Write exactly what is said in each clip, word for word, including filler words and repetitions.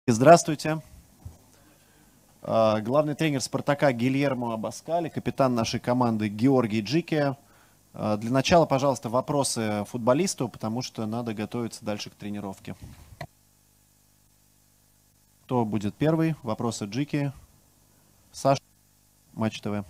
Здравствуйте. Главный тренер «Спартака» Гильермо Абаскали, капитан нашей команды Георгий Джики. Для начала, пожалуйста, вопросы футболисту, потому что надо готовиться дальше к тренировке. Кто будет первый? Вопросы Джики. Саша, Матч ТВ.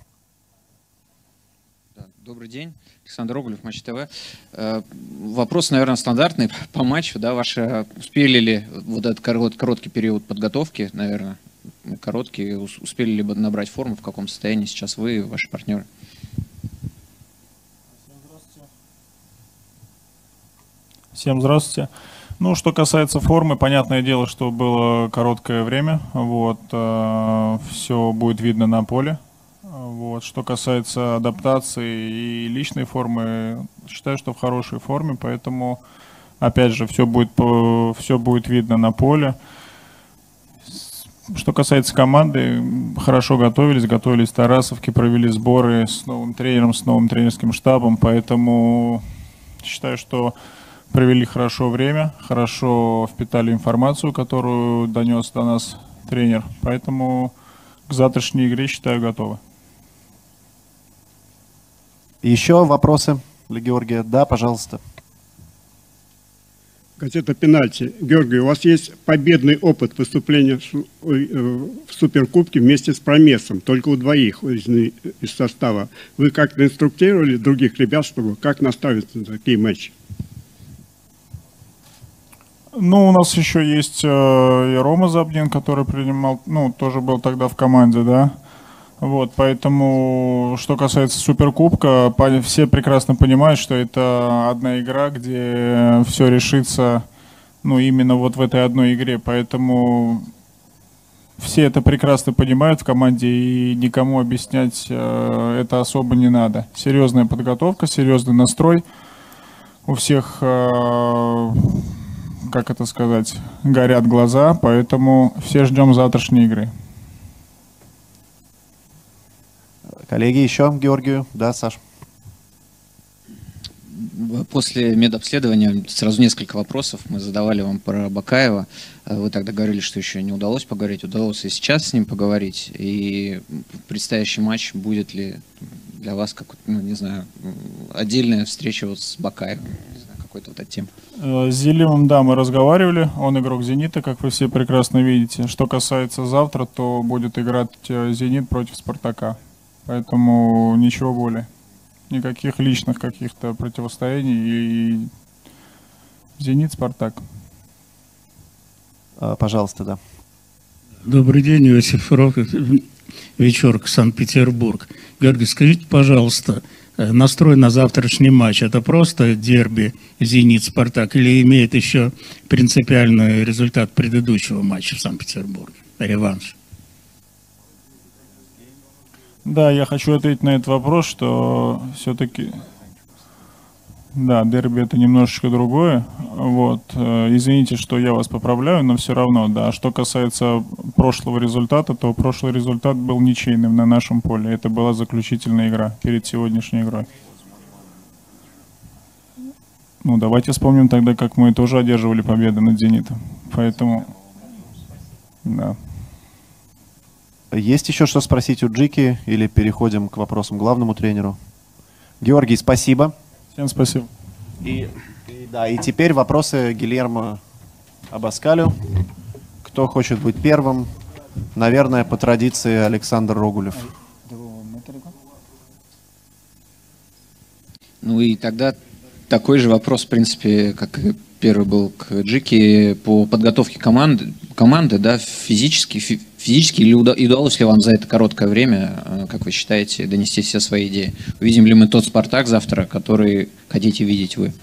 Добрый день, Александр Рогулев, Матч ТВ. Вопрос, наверное, стандартный по матчу. Да, ваши успели ли вот этот короткий период подготовки, наверное, короткий, успели ли бы набрать форму, в каком состоянии сейчас вы и ваши партнеры? Всем здравствуйте. Ну, что касается формы, понятное дело, что было короткое время. Вот, э, все будет видно на поле. Вот. Что касается адаптации и личной формы, считаю, что в хорошей форме, поэтому, опять же, все будет, все будет видно на поле. Что касается команды, хорошо готовились, готовились в Тарасовке, провели сборы с новым тренером, с новым тренерским штабом, поэтому считаю, что провели хорошо время, хорошо впитали информацию, которую донес до нас тренер, поэтому к завтрашней игре, считаю, готовы. Еще вопросы для Георгия? Да, пожалуйста. Газета «Пенальти». Георгий, у вас есть победный опыт выступления в Суперкубке вместе с Промесом, только у двоих из состава. Вы как-то инструктировали других ребят, чтобы как наставиться на такие матчи? Ну, у нас еще есть э, и Рома Забнин, который принимал, ну, тоже был тогда в команде, да. Вот, поэтому, что касается Суперкубка, все прекрасно понимают, что это одна игра, где все решится, ну, именно вот в этой одной игре. Поэтому все это прекрасно понимают в команде, и никому объяснять э, это особо не надо. Серьезная подготовка, серьезный настрой. У всех, э, как это сказать, горят глаза, поэтому все ждем завтрашней игры. Коллеги, еще Георгию? Да, Саш. После медобследования сразу несколько вопросов мы задавали вам про Бакаева. Вы тогда говорили, что еще не удалось поговорить. Удалось и сейчас с ним поговорить. И предстоящий матч, будет ли для вас, как, ну, не знаю, отдельная встреча вот с Бакаевым? Какой-то вот эта тема. С Зилевым, да, мы разговаривали. Он игрок «Зенита», как вы все прекрасно видите. Что касается завтра, то будет играть «Зенит» против «Спартака». Поэтому ничего более. Никаких личных каких-то противостояний. И «Зенит», «Спартак». А, пожалуйста, да. Добрый день, Иосиф Роков, Вечерка, Санкт-Петербург. Георгий, скажите, пожалуйста, настрой на завтрашний матч — это просто дерби «Зенит-Спартак» или имеет еще принципиальный результат предыдущего матча в Санкт-Петербурге? Реванш. Да, я хочу ответить на этот вопрос, что все-таки, да, дерби — это немножечко другое. Вот. Извините, что я вас поправляю, но все равно, да. Что касается прошлого результата, то прошлый результат был ничейным на нашем поле. Это была заключительная игра перед сегодняшней игрой. Ну, давайте вспомним тогда, как мы тоже одерживали победу над «Зенитом». Поэтому, да. Есть еще что спросить у Джики или переходим к вопросам главному тренеру? Георгий, спасибо. Всем спасибо. И, и, да, и теперь вопросы Гильермо Абаскалю. Кто хочет быть первым? Наверное, по традиции Александр Рогулев. Ну и тогда такой же вопрос, в принципе, как и первый был к Джики, по подготовке команды, команды, да, физически, фи, физически или уда, удалось ли вам за это короткое время, как вы считаете, донести все свои идеи? Увидим ли мы тот «Спартак» завтра, который хотите видеть вы?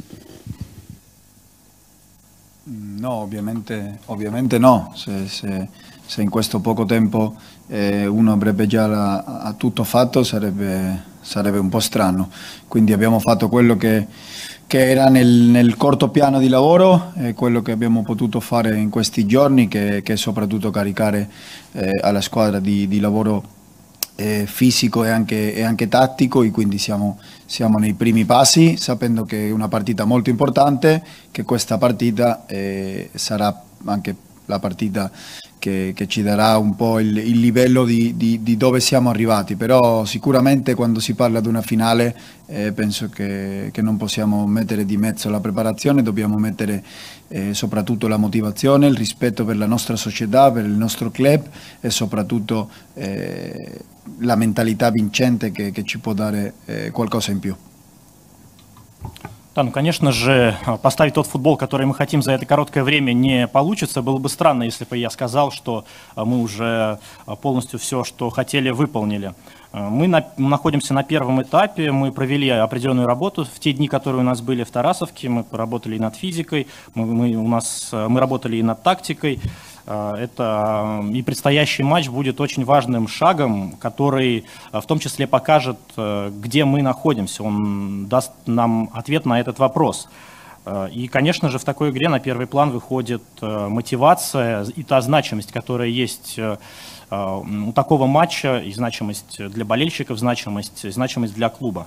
No, ovviamente, ovviamente no. Se, se, se in questo poco tempo eh, uno avrebbe già la, a tutto fatto, sarebbe, sarebbe un po' strano. Quindi abbiamo fatto quello che, che era nel, nel corto piano di lavoro e quello che abbiamo potuto fare in questi giorni, che, che è soprattutto caricare eh, alla squadra di, di lavoro eh, fisico e anche, e anche tattico, e quindi siamo, siamo nei primi passi, sapendo che è una partita molto importante, che questa partita eh, sarà anche la partita che, che ci darà un po' il, il livello di, di, di dove siamo arrivati, però sicuramente quando si parla di una finale eh, penso che, che non possiamo mettere di mezzo la preparazione, dobbiamo mettere eh, soprattutto la motivazione, il rispetto per la nostra società, per il nostro club e soprattutto eh, la mentalità vincente che, che ci può dare eh, qualcosa in più. Да, ну, конечно же, поставить тот футбол, который мы хотим за это короткое время, не получится. Было бы странно, если бы я сказал, что мы уже полностью все, что хотели, выполнили. Мы на, находимся на первом этапе, мы провели определенную работу в те дни, которые у нас были в Тарасовке. Мы работали и над физикой, мы, мы, у нас, мы работали и над тактикой. Это и предстоящий матч будет очень важным шагом, который в том числе покажет, где мы находимся. Он даст нам ответ на этот вопрос. И, конечно же, в такой игре на первый план выходит мотивация и та значимость, которая есть у такого матча, и значимость для болельщиков, значимость, значимость для клуба.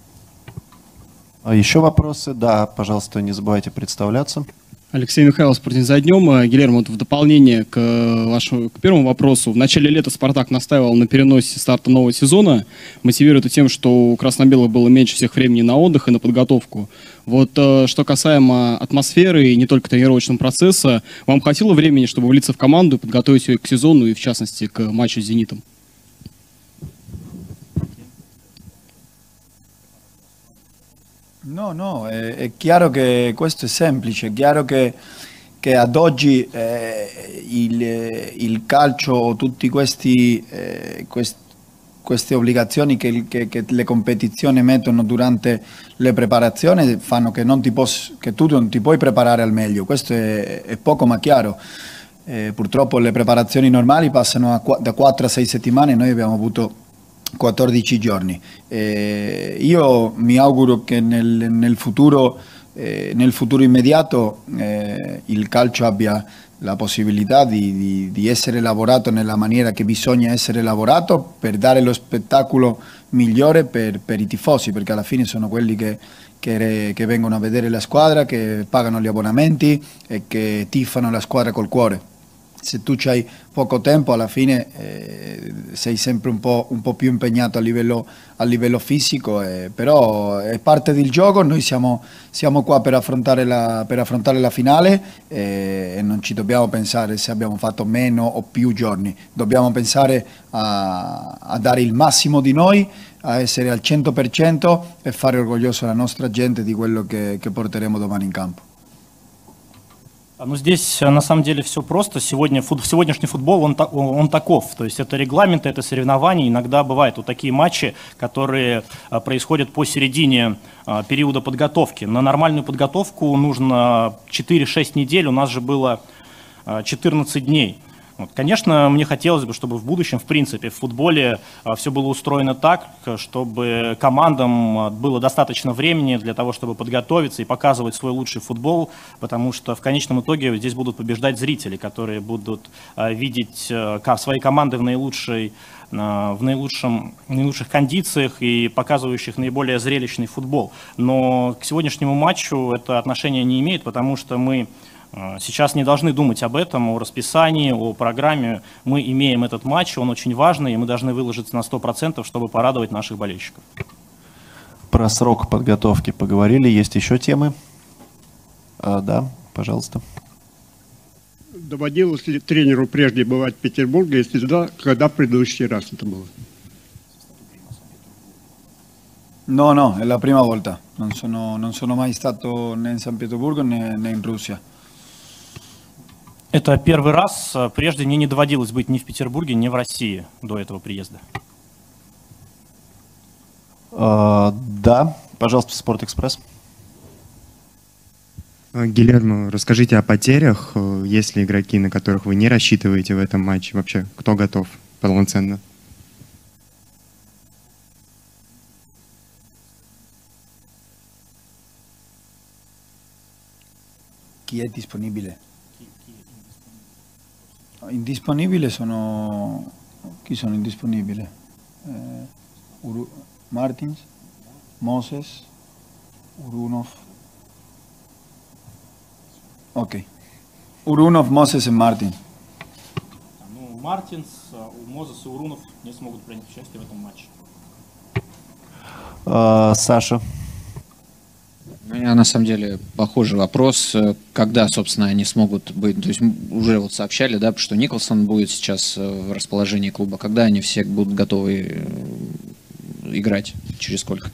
А еще вопросы? Да, пожалуйста, не забывайте представляться. Алексей Михайлов, «Спортинг за днем». Гильермо, вот в дополнение к вашему к первому вопросу. В начале лета «Спартак» настаивал на переносе старта нового сезона, мотивируя это тем, что у красно-белых было меньше всех времени на отдых и на подготовку. Вот что касаемо атмосферы и не только тренировочного процесса, вам хватило времени, чтобы влиться в команду и подготовить ее к сезону и, в частности, к матчу с «Зенитом»? No, no, è, è chiaro che questo è semplice, è chiaro che, che ad oggi eh, il, il calcio o tutte eh, quest, queste obbligazioni che, che, che le competizioni mettono durante le preparazioni fanno che, non ti poss, che tu non ti puoi preparare al meglio, questo è, è poco ma chiaro. Eh, purtroppo le preparazioni normali passano a, da quattro a sei settimane, noi abbiamo avuto quattordici giorni. Eh, io mi auguro che nel, nel, futuro, eh, nel futuro immediato eh, il calcio abbia la possibilità di, di, di essere lavorato nella maniera che bisogna essere lavorato per dare lo spettacolo migliore per, per i tifosi, perché alla fine sono quelli che, che, che vengono a vedere la squadra, che pagano gli abbonamenti e che tifano la squadra col cuore. Se tu hai poco tempo alla fine eh, sei sempre un po', un po' più impegnato a livello, a livello fisico, eh, però è parte del gioco, noi siamo, siamo qua per affrontare la, per affrontare la finale eh, e non ci dobbiamo pensare se abbiamo fatto meno o più giorni, dobbiamo pensare a, a dare il massimo di noi, a essere al cento per cento e fare orgoglioso la nostra gente di quello che, che porteremo domani in campo. Ну, здесь на самом деле все просто. Сегодня, фут, сегодняшний футбол, он, он таков. То есть это регламенты, это соревнования. Иногда бывают вот такие матчи, которые происходят посередине периода подготовки. На нормальную подготовку нужно четыре-шесть недель. У нас же было четырнадцать дней. Вот. Конечно, мне хотелось бы, чтобы в будущем, в принципе, в футболе а, все было устроено так, чтобы командам было достаточно времени для того, чтобы подготовиться и показывать свой лучший футбол, потому что в конечном итоге здесь будут побеждать зрители, которые будут а, видеть а, свои команды в наилучшей, а, в наилучшем, наилучших кондициях и показывающих наиболее зрелищный футбол. Но к сегодняшнему матчу это отношение не имеет, потому что мы сейчас не должны думать об этом, о расписании, о программе. Мы имеем этот матч, он очень важный, и мы должны выложиться на сто процентов, чтобы порадовать наших болельщиков. Про срок подготовки поговорили. Есть еще темы? А, да, пожалуйста. Доводилось ли тренеру прежде бывать в Петербурге? Если да, когда в предыдущий раз это было? No, no, è la prima volta. Non sono, non sono mai stato né in San Pietroburgo né, né in Russia. Это первый раз. Прежде мне не доводилось быть ни в Петербурге, ни в России до этого приезда. А, да, пожалуйста, Спортэкспресс. Гильермо, расскажите о потерях. Есть ли игроки, на которых вы не рассчитываете в этом матче? Вообще, кто готов полноценно? Chi è disponibile? Indisponibile sono... Chi sono indisponibili? Eh, Uru... Martins, Moses, Urunov. Ok. Урунов, Мозес и Мартин. Ну, Мартинс, у Мозес и Урунов не смогут принять участие в этом матче. А, Саша. У меня на самом деле похожий вопрос, когда, собственно, они смогут быть, то есть уже вот сообщали, да, что Николсон будет сейчас в расположении клуба, когда они все будут готовы играть, через сколько?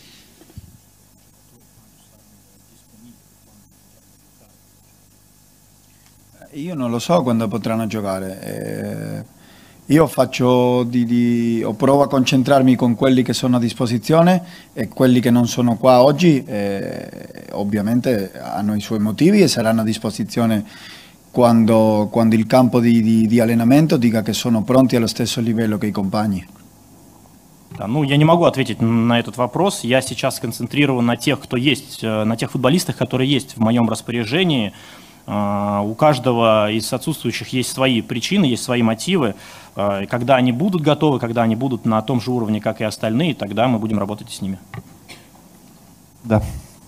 Io non lo so quando potranno giocare. Eh, io faccio di, di, o provo a concentrarmi con quelli che sono a disposizione e quelli che non sono qua oggi eh, ovviamente hanno i suoi motivi e saranno a disposizione quando, quando il campo di, di, di allenamento dica che sono pronti allo stesso livello che i compagni. Да, ну, я не могу ответить на этот вопрос. Я сейчас сконцентрирован на тех, кто есть, на тех футболистах, которые есть в моем распоряжении. У каждого из отсутствующих есть свои причины, есть свои мотивы. Когда они будут готовы, когда они будут на том же уровне, как и остальные, тогда мы будем работать с ними. Да.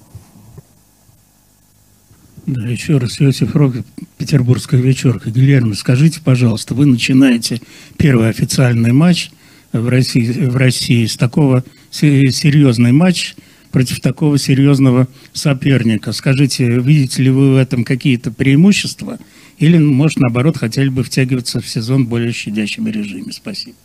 Да, еще раз, Иосиф Роков, Петербургская вечерка. Гильермо, скажите, пожалуйста, вы начинаете первый официальный матч в России, в России с такого серьезный матч против такого серьезного соперника. Скажите, видите ли вы в этом какие-то преимущества? Или, может, наоборот, хотели бы втягиваться в сезон в более щадящем режиме? Спасибо.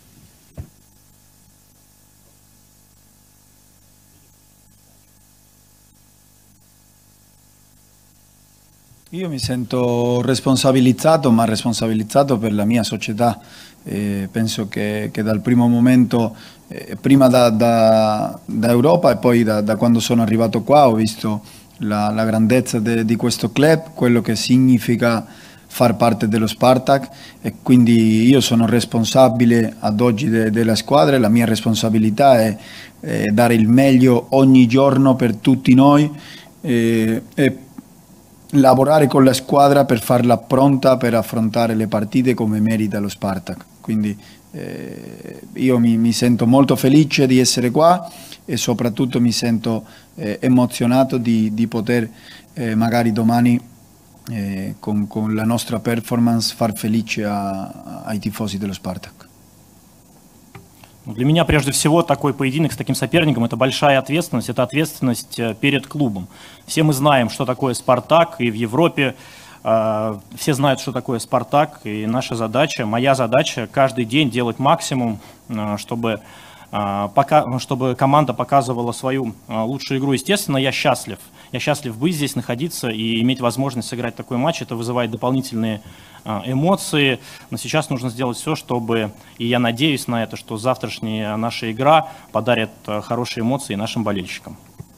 Io mi sento responsabilizzato, ma responsabilizzato per la mia società. Eh, penso che, che dal primo momento, eh, prima da, da, da Europa e poi da, da quando sono arrivato qua, ho visto la, la grandezza de, di questo club, quello che significa far parte dello Spartak, e quindi io sono responsabile ad oggi de, della squadra e la mia responsabilità è, è dare il meglio ogni giorno per tutti noi e, e lavorare con la squadra per farla pronta per affrontare le partite come merita lo Spartak. Quindi eh, io mi, mi sento molto felice di essere qua e soprattutto mi sento eh, emozionato di, di poter eh, magari domani eh, con, con la nostra performance far felice a, ai tifosi dello Spartak. Для меня, прежде всего, такой поединок с таким соперником – это большая ответственность, это ответственность перед клубом. Все мы знаем, что такое «Спартак», и в Европе э, все знают, что такое «Спартак», и наша задача, моя задача – каждый день делать максимум, э, чтобы, э, пока, чтобы команда показывала свою э, лучшую игру. Естественно, я счастлив. Я счастлив быть здесь, находиться и иметь возможность сыграть такой матч. Это вызывает дополнительные эмоции, но сейчас нужно сделать все, чтобы, и я надеюсь на это, что завтрашняя наша игра подарит хорошие эмоции нашим болельщикам.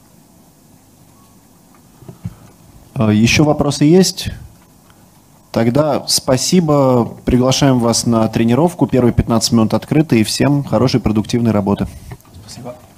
Еще вопросы есть? Тогда спасибо, приглашаем вас на тренировку, первые пятнадцать минут открыты, и всем хорошей продуктивной работы. Спасибо.